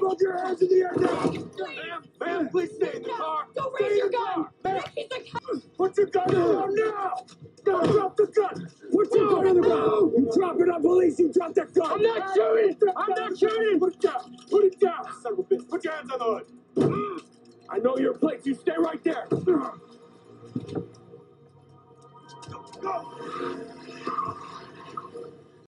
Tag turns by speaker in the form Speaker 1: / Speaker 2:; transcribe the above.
Speaker 1: Hold your hands in the air now! Ma'am, please stay in the car!
Speaker 2: Don't raise your gun! He's a cop!
Speaker 1: Put your gun down now! No, drop the gun! Put your gun on the ground! You drop it on police, you drop that gun! I'm not shooting! I'm not shooting! Put it down! Put it down! Son of a bitch, put your hands on the hood! I know your place, you stay right there! Go!